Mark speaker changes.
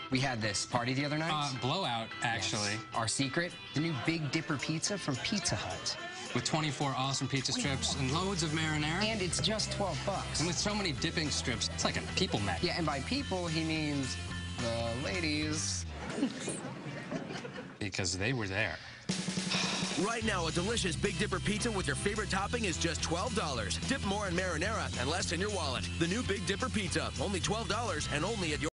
Speaker 1: We had this party the other night.
Speaker 2: Blowout, actually.
Speaker 1: Yes. Our secret, the new Big Dipper pizza from Pizza Hut.
Speaker 2: With 24 awesome pizza strips and loads of marinara.
Speaker 1: And it's just $12.
Speaker 2: And with so many dipping strips, it's like a people magnet.
Speaker 1: Yeah, and by people, he means the ladies.
Speaker 2: Because they were there.
Speaker 3: Right now, a delicious Big Dipper pizza with your favorite topping is just $12. Dip more in marinara and less in your wallet. The new Big Dipper pizza, only $12 and only at your